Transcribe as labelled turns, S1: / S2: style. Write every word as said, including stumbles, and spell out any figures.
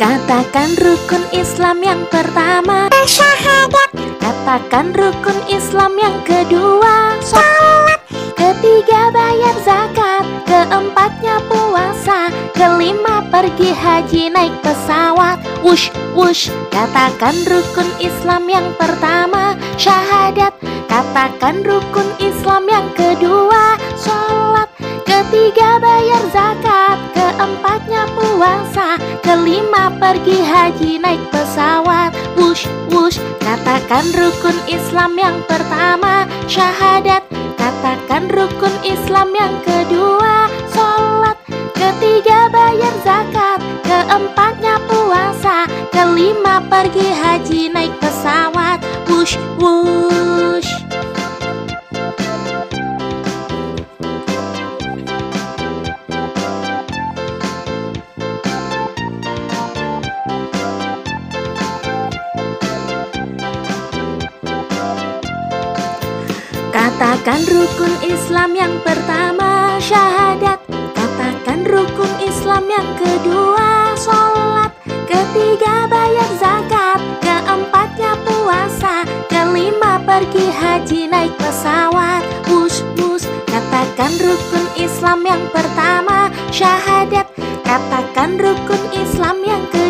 S1: Katakan rukun Islam yang pertama,
S2: syahadat.
S1: katakan rukun Islam yang kedua, sholat. Ketiga bayar zakat, keempatnya puasa, kelima pergi haji naik pesawat. Wush wush. Katakan rukun Islam yang pertama, syahadat. Katakan rukun Islam yang kedua, sholat. Ketiga bayar zakat, keempatnya puasa, kelima pergi haji naik pesawat. Wush wush. Katakan rukun Islam yang pertama, syahadat. Katakan rukun Islam yang kedua, sholat. Ketiga bayar zakat, keempatnya puasa, kelima pergi haji naik pesawat. Wush wush. Katakan rukun Islam yang pertama, syahadat. Katakan rukun Islam yang kedua, sholat. Ketiga bayar zakat, keempatnya puasa, kelima pergi haji naik pesawat. Wush wush. Katakan rukun Islam yang pertama, syahadat. Katakan rukun Islam yang kedua,